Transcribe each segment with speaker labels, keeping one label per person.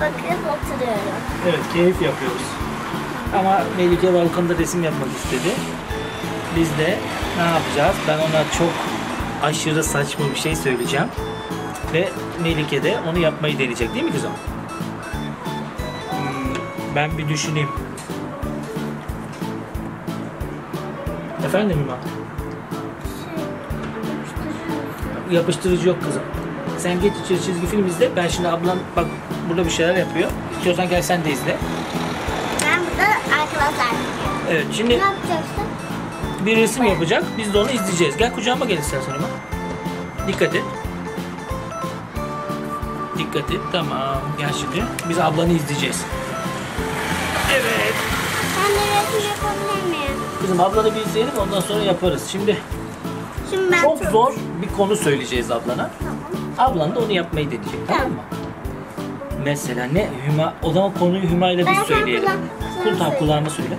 Speaker 1: bakıp oturuyorum.
Speaker 2: Evet, keyif yapıyoruz. Ama Melike balkonda resim yapmak istedi. Biz de ne yapacağız? Ben ona çok aşırı saçma bir şey söyleyeceğim. Ve Melike de onu yapmayı deneyecek değil mi kızım? Ben bir düşüneyim. Efendim Hüma? Yapıştırıcı yok kızım. Sen geç içeri çizgi film izle. Ben şimdi ablam bak burada bir şeyler yapıyor. İstiyorsan gel sen de izle.
Speaker 1: Ben burada arkadaşlar.
Speaker 2: Evet
Speaker 1: Ne
Speaker 2: şimdi
Speaker 1: yapacaksın?
Speaker 2: bir resim yapacak. Biz de onu izleyeceğiz. Gel kucağıma gel istersen Hüma. Dikkat et. Dikkat et. Tamam. Gel şimdi. Biz ablanı izleyeceğiz. Evet.
Speaker 1: Ben de resim yapabilir miyim?
Speaker 2: Kızım ablanı bir izleyelim ondan sonra yaparız. Şimdi
Speaker 1: Şimdi ben
Speaker 2: çok zor bir konu söyleyeceğiz ablana.
Speaker 1: Tamam.
Speaker 2: Ablan da onu yapmayı deneyecek. Tamam mı? Mesela ne? Hüma, o zaman konuyu Hüma ile biz
Speaker 1: Ben
Speaker 2: söyleyelim.
Speaker 1: kulağıma
Speaker 2: Kulağıma söyle.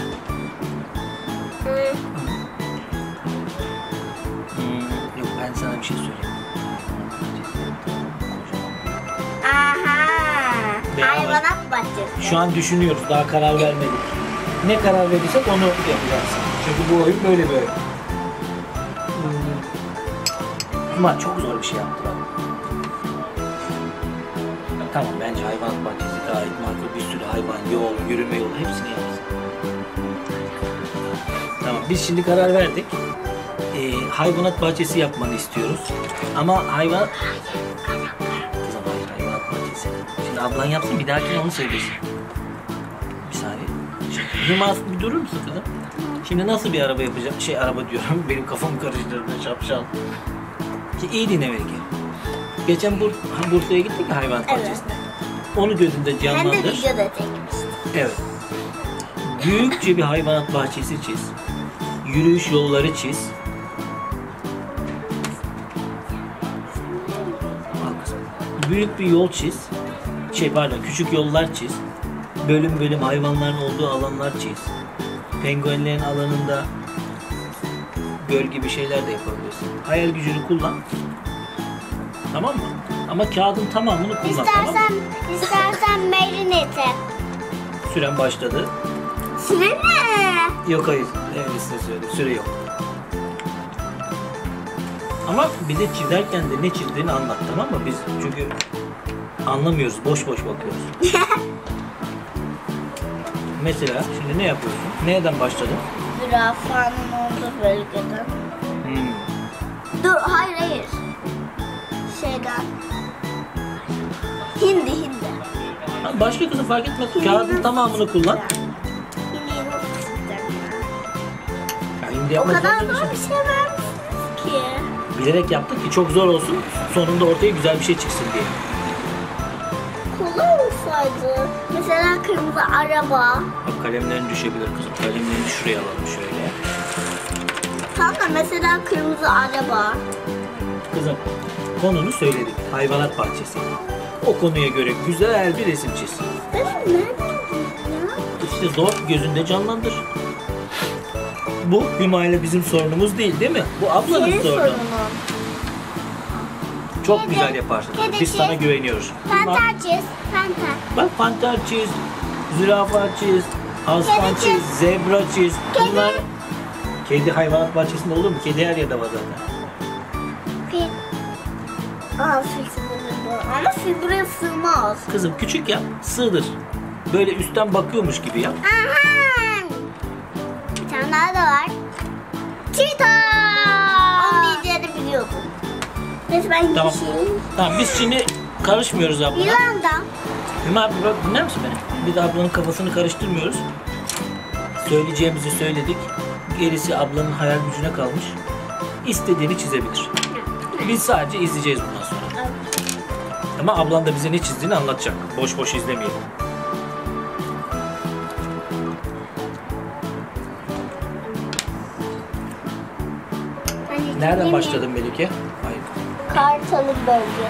Speaker 2: Yok ben sana bir şey söyleyeyim.
Speaker 1: Aha.
Speaker 2: Beraber.
Speaker 1: Hayvanat bahçesi.
Speaker 2: Şu an düşünüyoruz. Daha karar vermedik. Ne karar verirsek onu yapacağız. Çünkü bu oyun böyle böyle. Hüma çok zor bir şey yaptı bak. Tamam bence hayvanat bahçesi gayet makul, bir sürü hayvan, yol, yürüme yolu hepsini yapsın. Tamam biz şimdi karar verdik. Hayvanat bahçesi yapmanı istiyoruz. Ama kızım hayır hayvanat bahçesi. Şimdi ablan yapsın bir dahakine onu söylesin. Bir saniye. Hüma bir durur musun kızım? Şimdi nasıl bir araba yapacağım? Araba diyorum benim kafamı karıştırdı şapşal. İyi dinle Melike. Geçen Bursa'ya gittik ya hayvanat
Speaker 1: Evet.
Speaker 2: bahçesine. Onu gözünde
Speaker 1: Ben de
Speaker 2: canlandır.
Speaker 1: videoda çekmiştim.
Speaker 2: Evet. Büyükçe bir hayvanat bahçesi çiz. Yürüyüş yolları çiz. Al kızım. Büyük bir yol çiz. Küçük yollar çiz. Bölüm bölüm hayvanların olduğu alanlar çiz. Penguenlerin alanında göl gibi şeyler de yapabilirsin. Hayal gücünü kullan. Tamam mı? Ama kağıdın tamamını kullan. Tamam mı?
Speaker 1: İstersen mailin eti.
Speaker 2: Süren başladı.
Speaker 1: Süre mi?
Speaker 2: Yok hayır. Size söyleyeyim. Süre yok. Ama bize çizerken de ne çizdiğini anlat tamam mı? Biz çünkü anlamıyoruz. Boş boş bakıyoruz. Mesela şimdi ne yapıyorsun? Nereden başladın?
Speaker 1: Zürafanın olduğu bölgeden. Dur hayır. Şeyden. Hindi.
Speaker 2: Başka kızım fark etmez. Kağıdın tamamını kullan.
Speaker 1: Hindiyi nasıl çizeceğim ya?
Speaker 2: Ya şimdi
Speaker 1: O
Speaker 2: yapmak
Speaker 1: kadar
Speaker 2: zorunda
Speaker 1: zor
Speaker 2: mısın?
Speaker 1: bir şey vermişsiniz ki.
Speaker 2: Bilerek yaptık ki çok zor olsun. Sonunda ortaya güzel bir şey çıksın diye.
Speaker 1: Kolay olsaydı. Mesela kırmızı araba.
Speaker 2: Bak kalemlerin düşebilir kızım. Kalemlerini şuraya alalım şöyle.
Speaker 1: Tamam da mesela kırmızı araba.
Speaker 2: Kızım konunu söyledik. Hayvanat bahçesi. O konuya göre güzel bir resim çiz.
Speaker 1: Benim nereden ya?
Speaker 2: İşte zor gözünde canlandır. Bu Hüma ile bizim sorunumuz değil mi? Bu ablanın
Speaker 1: Senin
Speaker 2: sorunu.
Speaker 1: sorunun.
Speaker 2: Çok
Speaker 1: Kedi,
Speaker 2: güzel yaparsın.
Speaker 1: kedi
Speaker 2: Biz
Speaker 1: çiz.
Speaker 2: sana güveniyoruz. Hüma,
Speaker 1: Panter çiz. Panter.
Speaker 2: bak panter çiz, zürafa çiz, aslan
Speaker 1: Kedi
Speaker 2: çiz,
Speaker 1: çiz.
Speaker 2: zebra çiz.
Speaker 1: Kedi.
Speaker 2: Bunlar kedi hayvanat bahçesinde olur mu? Kedi her yerde var zaten.
Speaker 1: Fil. Aa fil sığdırır. Ama fil buraya sığmaz.
Speaker 2: Kızım küçük yap, sığdır. Böyle üstten bakıyormuş gibi yap.
Speaker 1: Aha! Bir tane daha da var. Cheetah! Onu diyeceğini biliyordum. Neyse ben
Speaker 2: Tamam.
Speaker 1: geçeyim.
Speaker 2: Tamam biz şimdi karışmıyoruz ablana.
Speaker 1: Yılan da.
Speaker 2: Hüma abi bak dinler misin beni? Biz ablanın kafasını karıştırmıyoruz. Söyleyeceğimizi söyledik. Gerisi ablanın hayal gücüne kalmış. İstediğini çizebilir. Biz sadece izleyeceğiz bundan sonra. Ama ablan da bize ne çizdiğini anlatacak. Boş boş izlemeyelim. Nereden başladın Melike? Hayır.
Speaker 1: Kartal'ın bölge.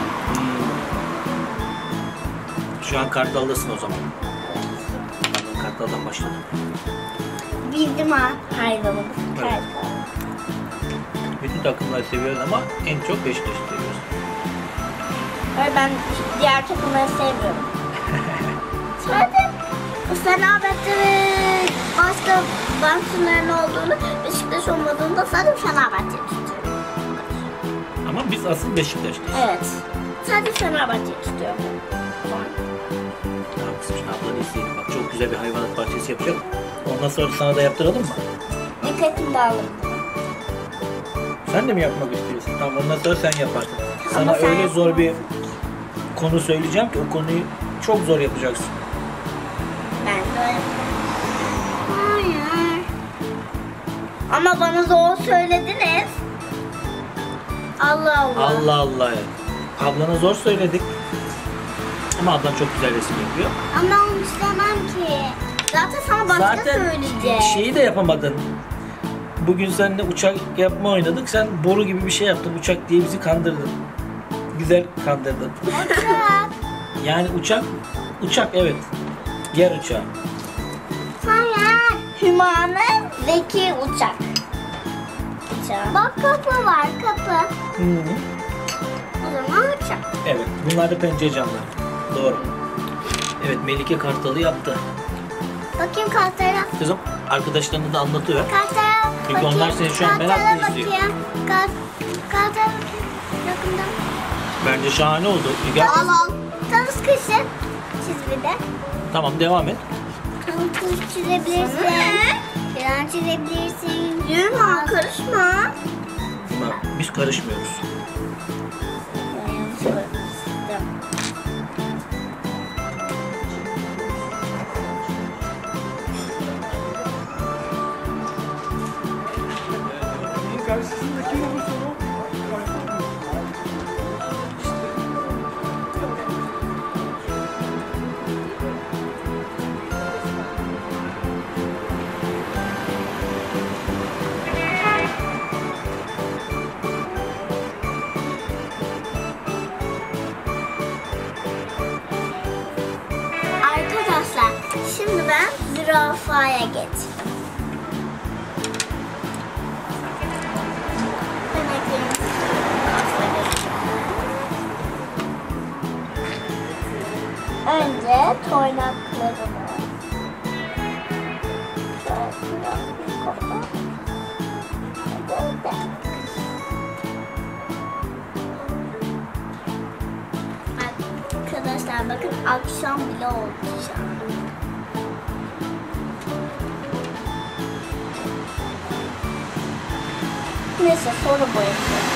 Speaker 2: Şu an Kartal'dasın o zaman. Kartal'dan başladım.
Speaker 1: Bildim ha hayvanımız.
Speaker 2: Evet.
Speaker 1: Kartal.
Speaker 2: Bütün takımları seviyoruz ama en çok Beşiktaş'ı seviyoruz.
Speaker 1: Hayır, ben diğer takımları sevmiyorum. Zaten Fenerbahçe ve başka Barcelona'nın olduğunu, Beşiktaş olmadığında zaten Fenerbahçe'yi tutuyorum.
Speaker 2: Ama biz asıl Beşiktaş'tayız.
Speaker 1: Evet. Sadece Fenerbahçe'yi tutuyorum.
Speaker 2: Tamam kızım, şimdi ablanı isteyelim. Bak çok güzel bir hayvanat bahçesi yapacağım. Ondan sonra sana da yaptıralım mı?
Speaker 1: Dikkatimi dağılır.
Speaker 2: Sen de mi yapmak istiyorsun? Tamam, ondan sonra sen yaparsın. Sana
Speaker 1: Ama sen
Speaker 2: öyle zor
Speaker 1: yapma.
Speaker 2: bir konu söyleyeceğim ki o konuyu çok zor yapacaksın.
Speaker 1: Ben de öyle. Hayır. Ama bana zor söylediniz. Allah Allah.
Speaker 2: Allah Allah ya. Ablana zor söyledik. Ama ablan çok güzel resim yapıyor.
Speaker 1: Ama onu istemem ki. Zaten sana başka
Speaker 2: Zaten
Speaker 1: söyleyecek.
Speaker 2: şeyi de yapamadın. Bugün seninle uçak yapma oynadık. Sen boru gibi bir şey yaptın. Uçak diye bizi kandırdın. Güzel kandırdın.
Speaker 1: Uçak.
Speaker 2: Yani uçak evet. Yer uçağı.
Speaker 1: Hayır. Hümanın zeki uçak. Uçak. Bak kapı var, kapı.
Speaker 2: Hı -hı.
Speaker 1: O zaman uçak.
Speaker 2: Evet. Bunlar da pencere camları. Doğru. Evet, Melike Kartal'ı yaptı.
Speaker 1: Bakayım kartlara.
Speaker 2: Kızım arkadaşlarına da anlatıyor.
Speaker 1: Kartlara
Speaker 2: Çünkü
Speaker 1: bakayım.
Speaker 2: onlar seni şu an
Speaker 1: Kartlara
Speaker 2: merakla izliyor.
Speaker 1: bakayım. Kartlara bakayım. Yakından.
Speaker 2: Bence şahane oldu. Gel.
Speaker 1: Al al. Tam sıkışın. Çiz bir de.
Speaker 2: Tamam, devam et.
Speaker 1: Kız çizebilirsin. Falan çizebilirsin. Yürüme, karışma.
Speaker 2: Bak, biz karışmıyoruz.
Speaker 3: Karşısında kim olursa o
Speaker 1: Arkadaşlar, şimdi ben zürafaya geçtim. Ben ekleyeyim. Önce toynaklarımı arkadaşlar bakın, akşam bile oldu şu an. Neyse, sonra boyayacağım.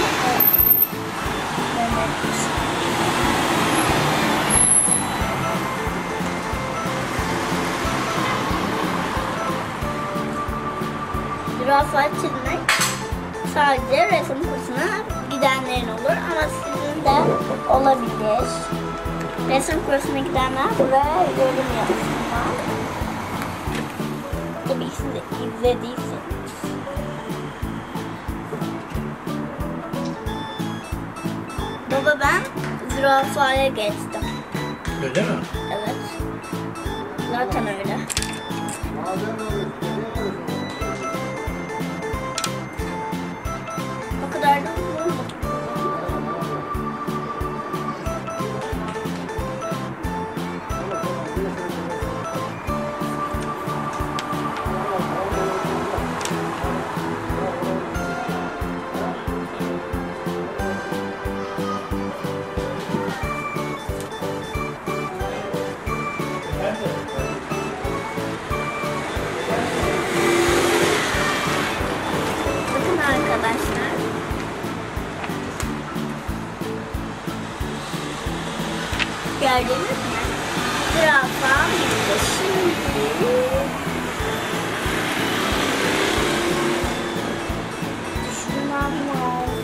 Speaker 1: Zürafa çizmek sadece resim kursuna gidenlerin olur ama sizin de olabilir. Resim kursuna gidenler buraya yorum yapsınlar. Tabii siz de izlediyseniz. Baba, ben zürafaya geçtim.
Speaker 2: Öyle mi?
Speaker 1: Evet. Zaten öyle. O kadar da olmadı. Bakın arkadaşlar. Gördünüz mü? Zürafa bitti. Şimdi şundan lazım.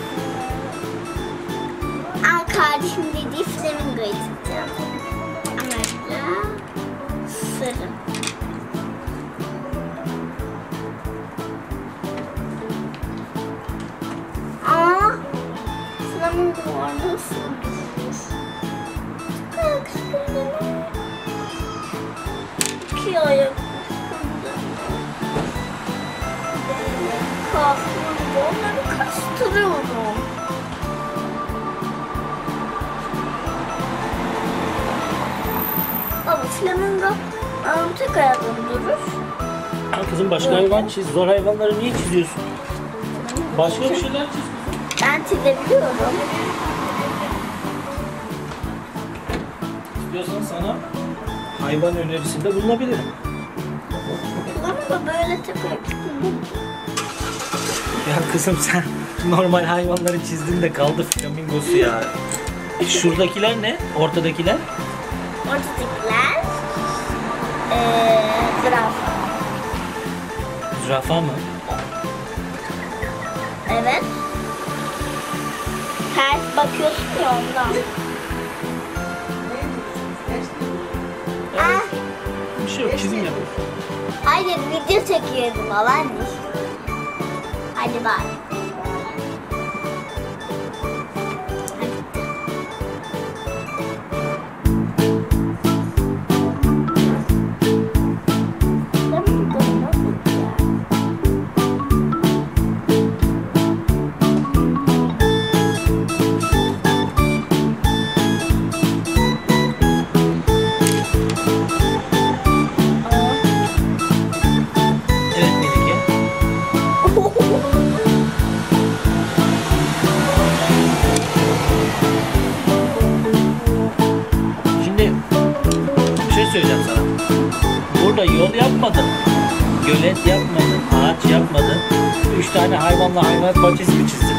Speaker 1: Kardeşim dediği flamingoyu tutacağım. Ama sarı. Aa, flamingo var, nasıl? İki ayak. Kalkıyorum, onları karıştırıyorum. flamingo tek ayakta durur.
Speaker 2: Ha kızım başka hayvan çiz. Zor hayvanları niye çiziyorsun? Başka bir şeyler çiz.
Speaker 1: Ben çizebiliyorum.
Speaker 2: İstiyorsan sana hayvan önerisinde bulunabilirim.
Speaker 1: Flamingo böyle tek ayakta.
Speaker 2: Ya kızım sen normal hayvanları çizdin de kaldı flamingosu ya. Şuradakiler ne? Ortadakiler?
Speaker 1: Ortadakiler zürafa.
Speaker 2: Zürafa mı?
Speaker 1: Evet. Ters bakıyorsun ya ondan. Ah,
Speaker 2: Bir şey yok çizim yapıyorum.
Speaker 1: hayır video çekiyordum babaanne. Hadi bak.
Speaker 2: Evet Melike. Şimdi bir şey söyleyeceğim sana. Burada yol yapmadın. Gölet yapmadın. Ağaç yapmadın. 3 tane hayvanla hayvanat bahçesi mi çizdin?